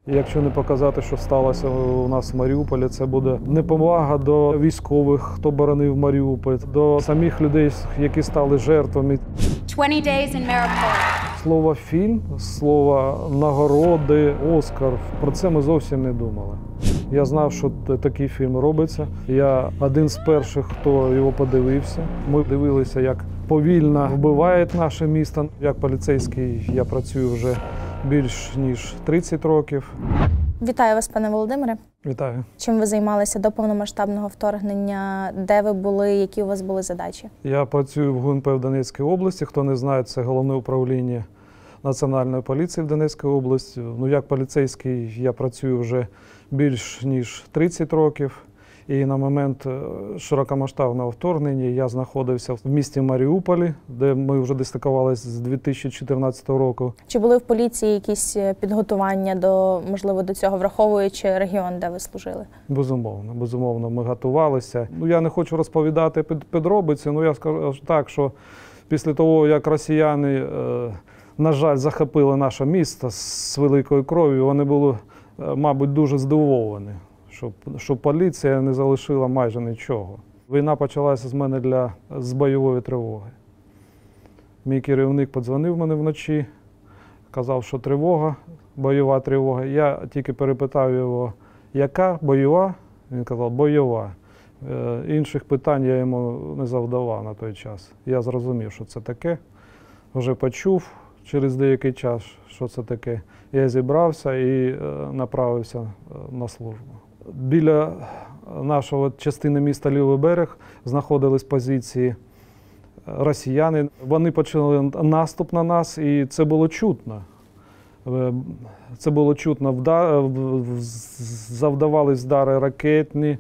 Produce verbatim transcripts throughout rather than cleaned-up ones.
Якщо не показати, що сталося у нас в Маріуполі, це буде неповага до військових, хто боронив Маріуполь, до самих людей, які стали жертвами. twenty days in Mariupol. Слово «фільм», слово «нагороди», «Оскар» – про це ми зовсім не думали. Я знав, що такий фільм робиться. Я один з перших, хто його подивився. Ми дивилися, як повільно вбивають наше місто. Як поліцейський я працюю вже більш ніж тридцять років. Вітаю вас, пане Володимире. Вітаю. Чим ви займалися до повномасштабного вторгнення? Де ви були? Які у вас були задачі? Я працюю в ГУНП в Донецькій області. Хто не знає, це головне управління Національної поліції в Донецькій області. Ну, як поліцейський я працюю вже більш ніж тридцять років. І на момент широкомасштабного вторгнення я знаходився в місті Маріуполі, де ми вже дислокувалися з дві тисячі чотирнадцятого року. Чи були в поліції якісь підготування до, можливо, до цього, враховуючи регіон, де ви служили? Безумовно, безумовно, ми готувалися. Ну, я не хочу розповідати підробиці, але я скажу так, що після того, як росіяни, на жаль, захопили наше місто з великою кров'ю, вони були, мабуть, дуже здивовані, що, що поліція не залишила майже нічого. Війна почалася з мене для, з бойової тривоги. Мій керівник подзвонив мене вночі, казав, що тривога, бойова тривога. Я тільки перепитав його, яка бойова? Він казав, бойова. Е, інших питань я йому не завдавав на той час. Я зрозумів, що це таке. Вже почув через деякий час, що це таке. Я зібрався і е, направився на службу. Біля нашого частини міста Лівий берег знаходились позиції росіяни. Вони почали наступ на нас, і це було чутно. Це було чутно. Завдавались вдари ракетні,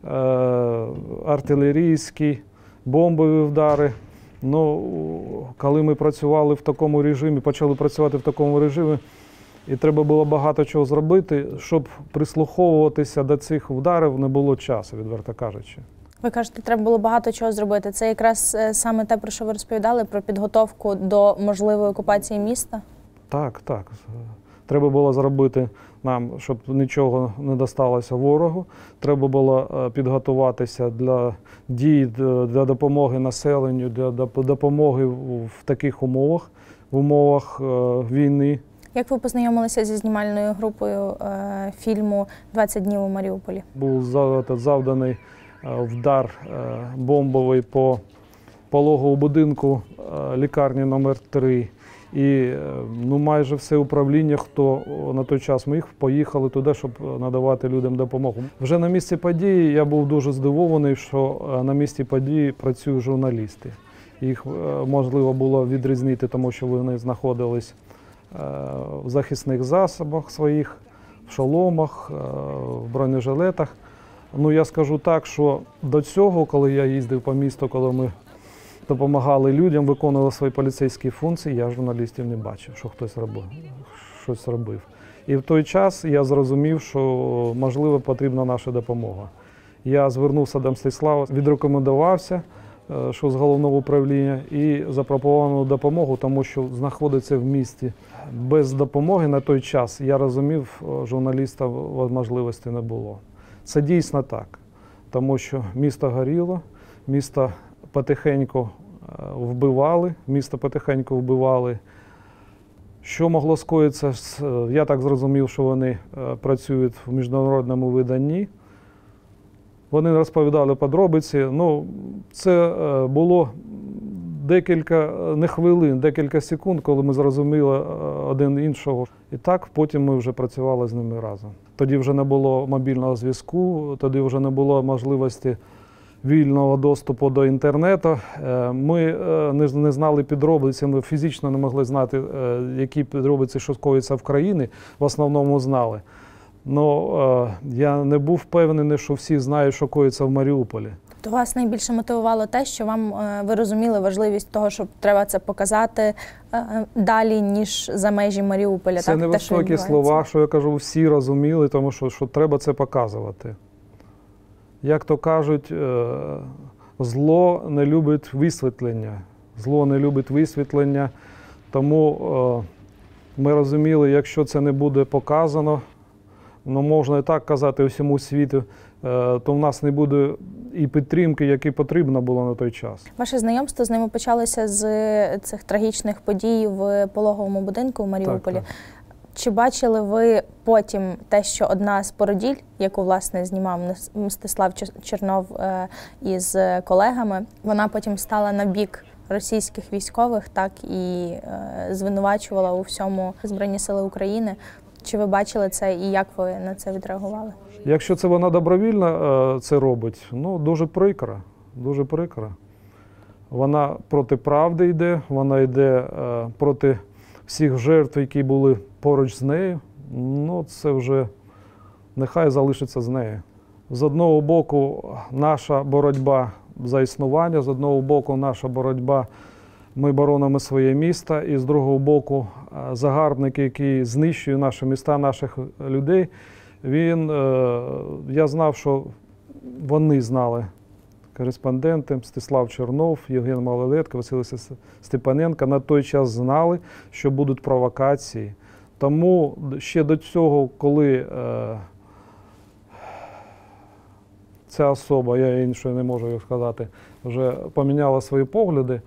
артилерійські, бомбові вдари. Ну, коли ми працювали в такому режимі, почали працювати в такому режимі, і треба було багато чого зробити, щоб прислуховуватися до цих вдарів, не було часу, відверто кажучи. Ви кажете, треба було багато чого зробити. Це якраз саме те, про що ви розповідали, про підготовку до можливої окупації міста? Так, так. Треба було зробити нам, щоб нічого не досталося ворогу. Треба було підготуватися для дій, для допомоги населенню, для допомоги в таких умовах, в умовах війни. Як ви познайомилися зі знімальною групою е, фільму «двадцять днів у Маріуполі»? Був завданий вдар бомбовий по пологовому будинку лікарні номер три. І ну, майже все управління, хто на той час міг, поїхали туди, щоб надавати людям допомогу. Вже на місці події я був дуже здивований, що на місці події працюють журналісти. Їх можливо було відрізнити, тому що вони знаходились в захисних засобах своїх, в шоломах, в бронежилетах. Ну, я скажу так, що до цього, коли я їздив по місту, коли ми допомагали людям, виконували свої поліцейські функції, я журналістів не бачив, що хтось робив, щось робив. І в той час я зрозумів, що, можливо, потрібна наша допомога. Я звернувся до Мстислава, відрекомендувався, що з головного управління, і запропонував допомогу, тому що знаходиться в місті. Без допомоги на той час, я розумів, журналіста можливості не було. Це дійсно так, тому що місто горіло, місто потихеньку вбивали, місто потихеньку вбивали. Що могло скоїтися? Я так зрозумів, що вони працюють в міжнародному виданні. Вони розповідали подробиці. Ну, це було декілька, не хвилин, декілька секунд, коли ми зрозуміли один іншого. І так потім ми вже працювали з ними разом. Тоді вже не було мобільного зв'язку, тоді вже не було можливості вільного доступу до інтернету. Ми не знали підробиці, ми фізично не могли знати, які підробиці, що скоїться в країні, в основному знали. Але я не був впевнений, що всі знають, що коїться в Маріуполі. То вас найбільше мотивувало те, що вам, ви розуміли важливість того, що треба це показати далі, ніж за межі Маріуполя. Це невисокі слова, що я кажу, всі розуміли, тому що, що треба це показувати. Як то кажуть, зло не любить висвітлення. Зло не любить висвітлення, тому ми розуміли, якщо це не буде показано, ну можна і так казати усьому світу, то в нас не буде і підтримки, які потрібно було на той час. Ваше знайомство з ними почалося з цих трагічних подій в пологовому будинку в Маріуполі. Так, так. Чи бачили ви потім те, що одна з породіль, яку, власне, знімав Мстислав Чернов із колегами, вона потім стала на бік російських військових, так, і звинувачувала у всьому Збройні Сили України? Чи ви бачили це і як ви на це відреагували? Якщо це вона добровільно це робить, ну дуже прикро, дуже прикро. Вона проти правди йде, вона йде проти всіх жертв, які були поруч з нею. Ну це вже нехай залишиться з нею. З одного боку наша боротьба за існування, з одного боку наша боротьба, ми боронимо своє місто, і з другого боку загарбники, які знищують наші міста, наших людей, він, я знав, що вони знали, кореспонденти Мстислав Чернов, Євген Малолетко, Василь Степаненко на той час знали, що будуть провокації. Тому ще до цього, коли ця особа, я іншою не можу сказати, вже поміняла свої погляди,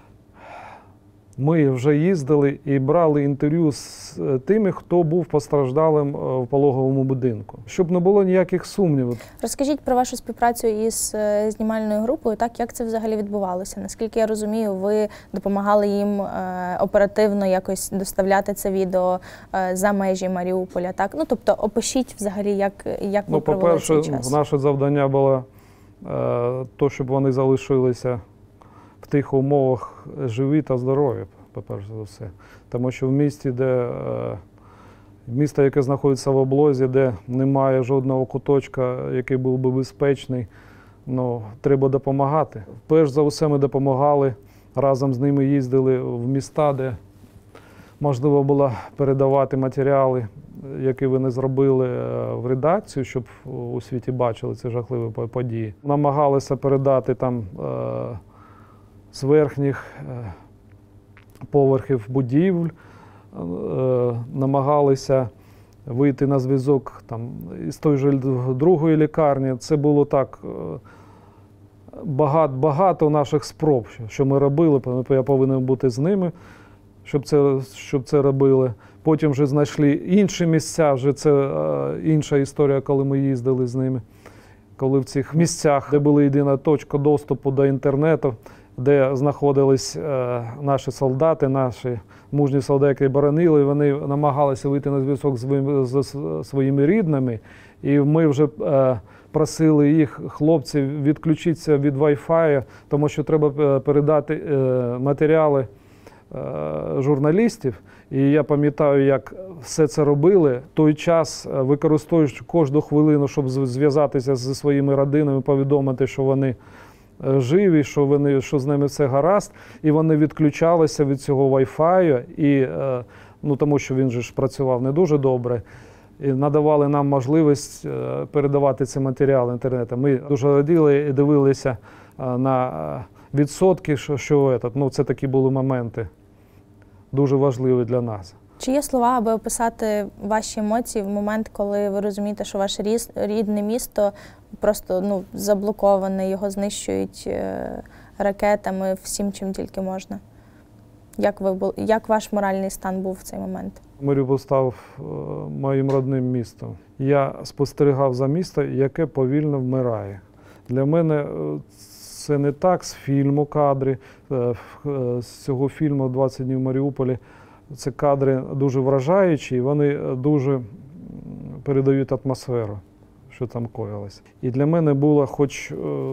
ми вже їздили і брали інтерв'ю з тими, хто був постраждалим в пологовому будинку, щоб не було ніяких сумнівів. Розкажіть про вашу співпрацю із знімальною групою, так, як це взагалі відбувалося? Наскільки я розумію, ви допомагали їм оперативно якось доставляти це відео за межі Маріуполя, так? Ну, тобто, опишіть взагалі, як, як ви ну, провели цей час. По-перше, наше завдання було то, щоб вони залишилися в тих умовах живі та здорові, по-перше за все. Тому що в місті, де місто, яке знаходиться в облозі, де немає жодного куточка, який був би безпечний, ну, треба допомагати. Перш за все ми допомагали, разом з ними їздили в міста, де можливо було передавати матеріали, які вони зробили в редакцію, щоб у світі бачили ці жахливі події. Намагалися передати там з верхніх поверхів будівель, намагалися вийти на зв'язок там із той же другої лікарні. Це було так багато, багато наших спроб, що ми робили, я повинен бути з ними, щоб це, щоб це робили. Потім вже знайшли інші місця, вже це інша історія, коли ми їздили з ними. Коли в цих місцях, де була єдина точка доступу до інтернету, де знаходились е, наші солдати, наші мужні солдати, які боронили, вони намагалися вийти на зв'язок з, з, з своїми рідними. І ми вже е, просили їх, хлопців, відключитися від Wi-Fi, тому що треба передати е, матеріали е, журналістів. І я пам'ятаю, як все це робили. В той час, використовуючи кожну хвилину, щоб зв'язатися зі своїми родинами, повідомити, що вони живі, що, вони, що з ними все гаразд, і вони відключалися від цього Wi-Fi, і, ну, тому що він же ж працював не дуже добре, і надавали нам можливість передавати ці матеріали інтернету. Ми дуже раділи і дивилися на відсотки, що, що ну, це такі були моменти дуже важливі для нас. Чи є слова, аби описати ваші емоції в момент, коли ви розумієте, що ваше рідне місто просто ну, заблоковане, його знищують ракетами, всім, чим тільки можна? Як, ви, як ваш моральний стан був в цей момент? Маріуполь став моїм родним містом. Я спостерігав за містом, яке повільно вмирає. Для мене це не так з фільму кадри, з цього фільму «двадцять днів в Маріуполі». Це кадри дуже вражаючі, і вони дуже передають атмосферу, що там коїлось. І для мене була хоч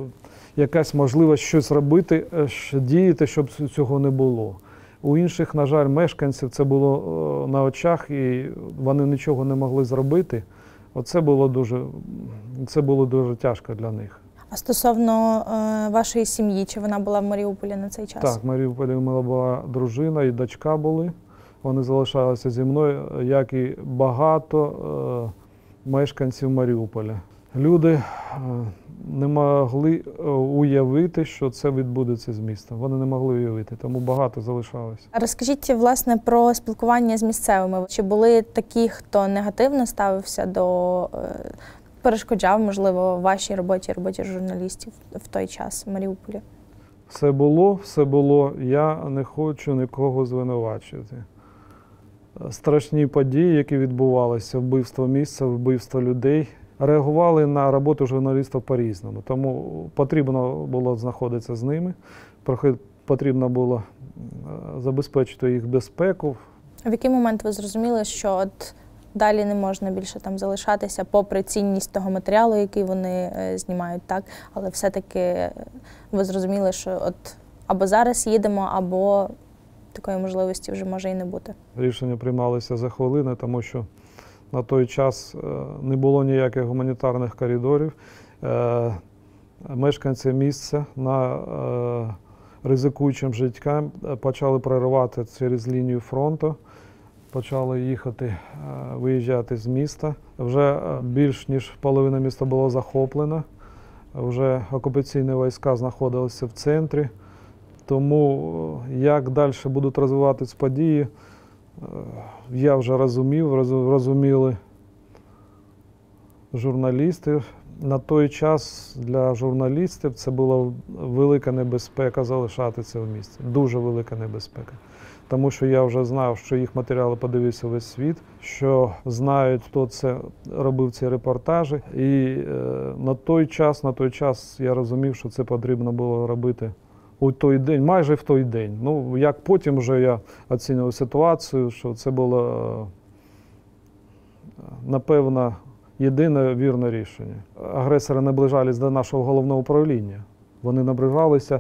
якась можливість щось робити, діяти, щоб цього не було. У інших, на жаль, мешканців це було на очах, і вони нічого не могли зробити. Оце було дуже, це було дуже тяжко для них. А стосовно е, вашої сім'ї, чи вона була в Маріуполі на цей час? Так, в Маріуполі у мене була дружина і дочка були. Вони залишалися зі мною, як і багато е, мешканців Маріуполя. Люди е, не могли е, уявити, що це відбудеться з містом. Вони не могли уявити, тому багато залишалося. Розкажіть, власне, про спілкування з місцевими. Чи були такі, хто негативно ставився до, е, перешкоджав, можливо, вашій роботі, роботі журналістів в той час в Маріуполі? Все було, все було. Я не хочу нікого звинувачувати. Страшні події, які відбувалися, вбивство місця, вбивство людей, реагували на роботу журналістів по-різному. Тому потрібно було знаходитися з ними, потрібно було забезпечити їх безпеку. В який момент ви зрозуміли, що от далі не можна більше там залишатися, попри цінність того матеріалу, який вони знімають, так? Але все-таки ви зрозуміли, що от або зараз їдемо, або такої можливості вже може і не бути? Рішення приймалися за хвилини, тому що на той час не було ніяких гуманітарних коридорів. Мешканці місця на ризикуючим життям почали проривати через лінію фронту, почали їхати, виїжджати з міста. Вже більш ніж половина міста було захоплено, вже окупаційні війська знаходилися в центрі. Тому як далі будуть розвиватися події, я вже розумів, розуміли журналісти. На той час для журналістів це була велика небезпека залишатися в місті. Дуже велика небезпека. Тому що я вже знав, що їх матеріали подивився весь світ, що знають, хто це робив ці репортажі. І е, на той час, на той час я розумів, що це потрібно було робити у той день, майже в той день. Ну, як потім вже я оцінював ситуацію, що це було, напевно, єдине вірне рішення. Агресори наближались до нашого головного управління. Вони наближалися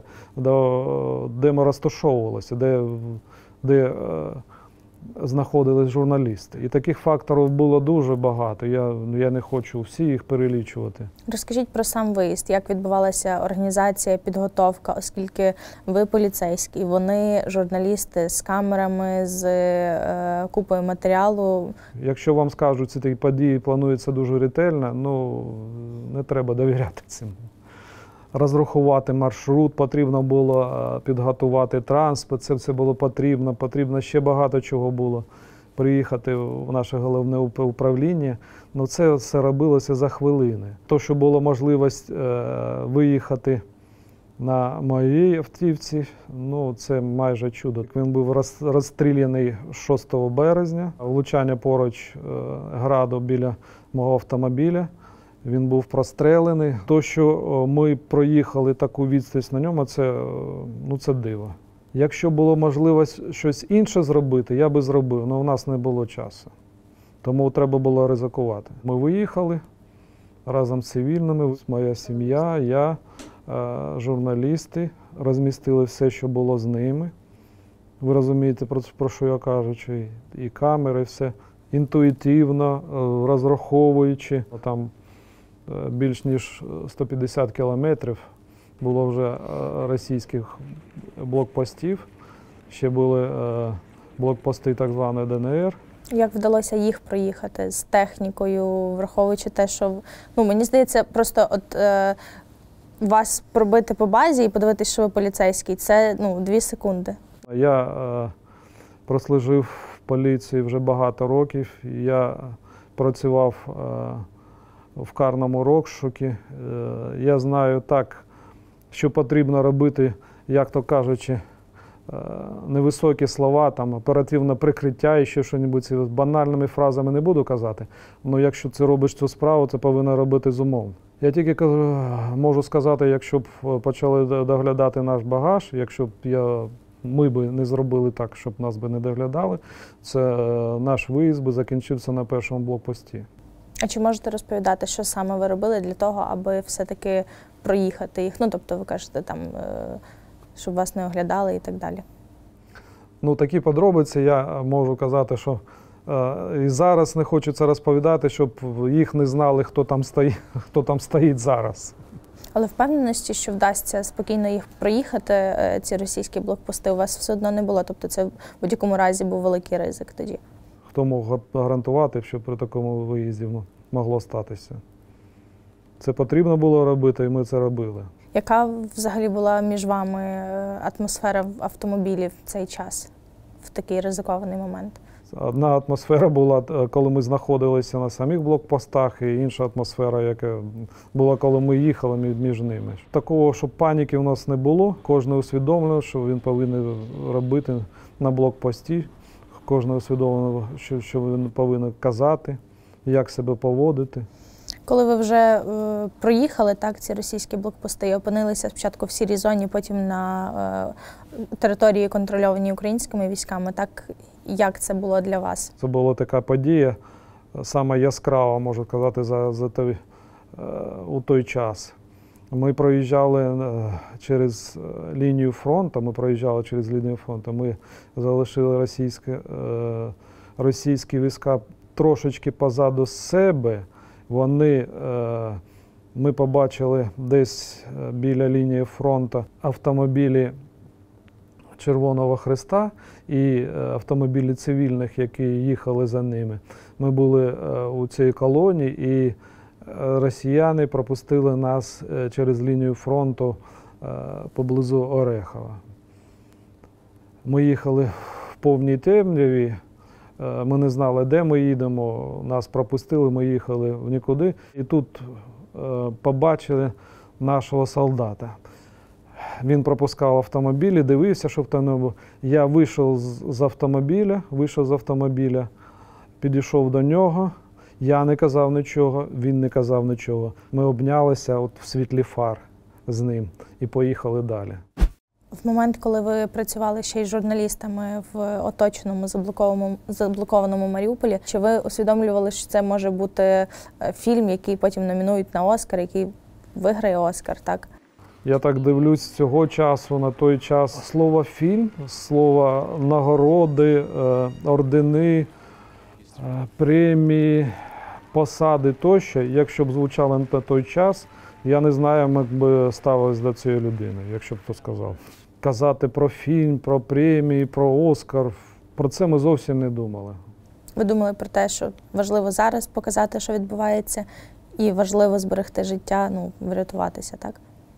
до, де ми розташовувалися, де, де е, знаходились журналісти. І таких факторів було дуже багато. Я, я не хочу всі їх перелічувати. Розкажіть про сам виїзд, як відбувалася організація, підготовка, оскільки ви поліцейські, вони журналісти з камерами, з е, купою матеріалу. Якщо вам скажуть, ці такі події плануються дуже ретельно, ну не треба довіряти цим. Розрахувати маршрут, потрібно було підготувати транспорт, це все було потрібно, потрібно ще багато чого було. Приїхати в наше головне управління, ну це все робилося за хвилини. То, що була можливість е, виїхати на моїй автівці, ну це майже чудо. Він був роз, розстріляний шостого березня, влучання поруч е, граду біля мого автомобіля. Він був прострелений. То, що ми проїхали таку відстань на ньому, це, ну, це диво. Якщо було можливість щось інше зробити, я би зробив, але у нас не було часу. Тому треба було ризикувати. Ми виїхали разом з цивільними, моя сім'я, я, журналісти, розмістили все, що було з ними. Ви розумієте, про, про що я кажу, і камери, все. Інтуїтивно, розраховуючи, там більш ніж сто п'ятдесят кілометрів було вже російських блокпостів, ще були блокпости так званої Де Ен Ер. Як вдалося їх проїхати з технікою, враховуючи те, що, ну, мені здається, просто от е, вас пробити по базі і подивитися, що ви поліцейський, це, ну, дві секунди. Я е, прослужив в поліції вже багато років, я працював е, в карному розшуку. Е, я знаю так, що потрібно робити, як то кажучи, невисокі слова, там, оперативне прикриття і ще щось. Банальними фразами не буду казати, але якщо ти робиш цю справу, це повинно робити з умом. Я тільки можу сказати, якщо б почали доглядати наш багаж, якщо б я, ми б не зробили так, щоб нас би не доглядали, це наш виїзд би закінчився на першому блокпості. А чи можете розповідати, що саме ви робили для того, аби все-таки проїхати їх? Ну, тобто ви кажете, там, щоб вас не оглядали і так далі. Ну, такі подробиці я можу казати, що е, і зараз не хочу це розповідати, щоб їх не знали, хто там стоїть, хто там стоїть зараз. Але впевненості, що вдасться спокійно їх проїхати, ці російські блокпости, у вас все одно не було? Тобто це в будь-якому разі був великий ризик тоді? Хто мог гарантувати, що при такому виїзді могло статися? Це потрібно було робити, і ми це робили. Яка взагалі була між вами атмосфера в автомобілі в цей час, в такий ризикований момент? Одна атмосфера була, коли ми знаходилися на самих блокпостах, і інша атмосфера, яка була, коли ми їхали між ними. Такого, щоб паніки у нас не було. Кожен усвідомлював, що він повинен робити на блокпості. Кожен усвідомлював, що, що він повинен казати, як себе поводити. Коли ви вже е, проїхали так, ці російські блокпости і опинилися спочатку в сірій зоні, потім на е, території, контрольованій українськими військами, так як це було для вас? Це була така подія, саме яскрава, можу казати, за, за той, е, у той час. Ми проїжджали е, через лінію фронту, ми проїжджали через лінію фронту, ми залишили російські, е, російські війська трошечки позаду себе. Вони, ми побачили десь біля лінії фронту автомобілі Червоного Хреста і автомобілі цивільних, які їхали за ними. Ми були у цій колоні, і росіяни пропустили нас через лінію фронту поблизу Орехова. Ми їхали в повній темряві. Ми не знали, де ми їдемо, нас пропустили, ми їхали в нікуди. І тут е, побачили нашого солдата. Він пропускав автомобілі, дивився, що автомобіль. Я вийшов з, з автомобіля, вийшов з автомобіля, підійшов до нього. Я не казав нічого, він не казав нічого. Ми обнялися от в світлі фар з ним і поїхали далі. В момент, коли ви працювали ще й журналістами в оточеному, заблокованому, заблокованому Маріуполі, чи ви усвідомлювали, що це може бути фільм, який потім номінують на Оскар, який виграє Оскар, так? Я так дивлюсь цього часу на той час. Слово «фільм», слово «нагороди», ордени, премії, посади тощо, якщо б звучали на той час, я не знаю, як би ставились до цієї людини, якщо б хто сказав. Казати про фільм, про премії, про Оскар, про це ми зовсім не думали. Ви думали про те, що важливо зараз показати, що відбувається, і важливо зберегти життя, ну, врятуватися, так?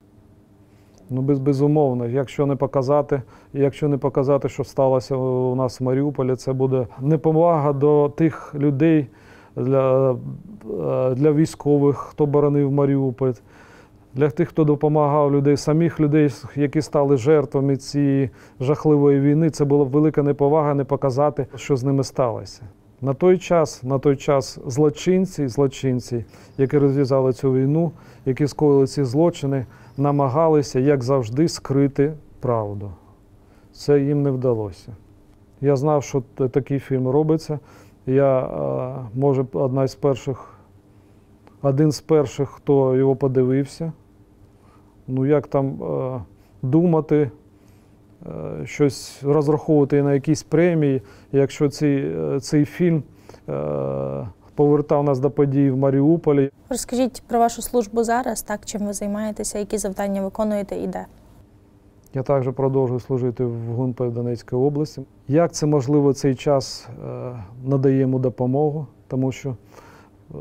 Ну, без, безумовно. Якщо не показати, якщо не показати, що сталося у нас в Маріуполі, це буде неповага до тих людей, для, для військових, хто боронив Маріуполь, для тих, хто допомагав людей, самих людей, які стали жертвами цієї жахливої війни. Це була велика неповага не показати, що з ними сталося. На той час, на той час злочинці, злочинці, які розв'язали цю війну, які скоїли ці злочини, намагалися, як завжди, скрити правду. Це їм не вдалося. Я знав, що такий фільм робиться. Я, може, одна з перших, один з перших, хто його подивився. Ну, як там е, думати, е, щось розраховувати на якісь премії, якщо цей, цей фільм е, повертав нас до подій в Маріуполі. Розкажіть про вашу службу зараз, так, чим ви займаєтеся, які завдання виконуєте і де? Я також продовжую служити в ГУНП в Донецькій області. Як це можливо цей час е, надаємо допомогу, тому що е,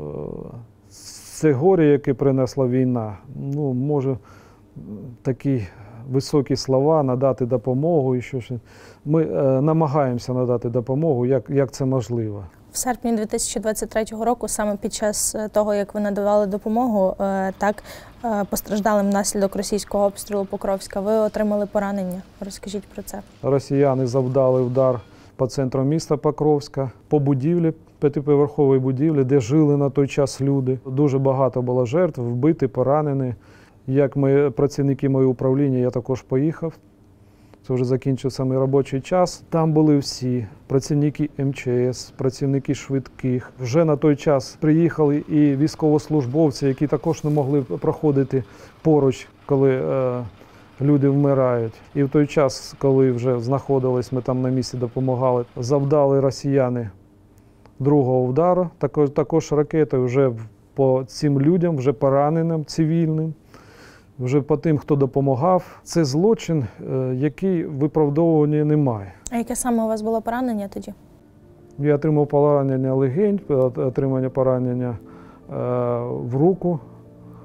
це горе, яке принесла війна, ну, може такі високі слова, надати допомогу і що ж. Ми е, намагаємося надати допомогу, як, як це можливо. В серпні дві тисячі двадцять третього року, саме під час того, як ви надавали допомогу, так, постраждалим внаслідок російського обстрілу Покровська, ви отримали поранення. Розкажіть про це. Росіяни завдали удар по центру міста Покровська, по будівлі, п'ятиповерховій будівлі, де жили на той час люди. Дуже багато було жертв, вбиті, поранені. Як ми, працівники моєї управління, я також поїхав. Це вже закінчився мій робочий час. Там були всі працівники ем че ес, працівники швидких. Вже на той час приїхали і військовослужбовці, які також не могли проходити поруч, коли е, люди вмирають. І в той час, коли вже знаходились, ми там на місці допомагали, завдали росіяни другого удару, також, також ракетою вже по цим людям, вже пораненим, цивільним. Вже по тим, хто допомагав. Це злочин, який виправдовування немає. А яке саме у вас було поранення тоді? Я отримав поранення легень, отримання поранення в руку,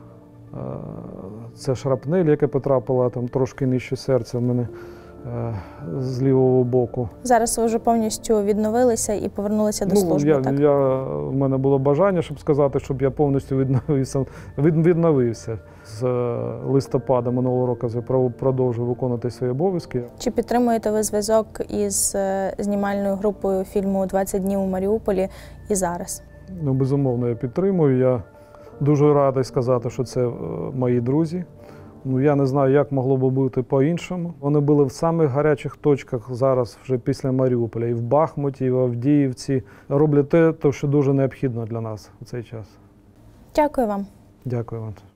Це шрапнель, яка потрапила там трошки нижче серця в мене е, з лівого боку. Зараз ви вже повністю відновилися і повернулися до служби, я, так? Я, в мене було бажання, щоб сказати, щоб я повністю відновився. Від, відновився. З листопада минулого року я продовжую виконувати свої обов'язки. Чи підтримуєте ви зв'язок із е, знімальною групою фільму «двадцять днів у Маріуполі» і зараз? Ну, безумовно, я підтримую. Я дуже радий сказати, що це е, мої друзі. Ну, я не знаю, як могло би бути по-іншому. Вони були в самих гарячих точках зараз, вже після Маріуполя. І в Бахмуті, і в Авдіївці. Роблять те, що дуже необхідно для нас у цей час. Дякую вам. Дякую вам.